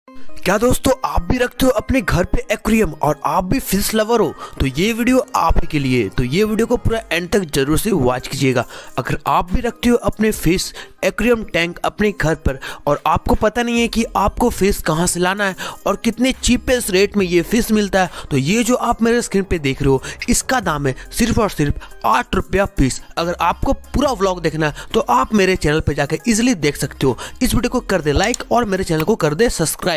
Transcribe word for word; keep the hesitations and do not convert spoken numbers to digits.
क्या दोस्तों आप भी रखते हो अपने घर पे एक्वेरियम और आप भी फिश लवर हो तो ये वीडियो आप ही के लिए। तो ये वीडियो को पूरा एंड तक जरूर से वॉच कीजिएगा। अगर आप भी रखते हो अपने फिश एक्वेरियम टैंक अपने घर पर और आपको पता नहीं है कि आपको फिश कहाँ से लाना है और कितने चीपेस्ट रेट में ये फिश मिलता है, तो ये जो आप मेरे स्क्रीन पे देख रहे हो इसका दाम है सिर्फ और सिर्फ आठ रुपया पीस। अगर आपको पूरा व्लॉग देखना है तो आप मेरे चैनल पर जाकर इजिली देख सकते हो। इस वीडियो को कर दे लाइक और मेरे चैनल को कर दे सब्सक्राइब।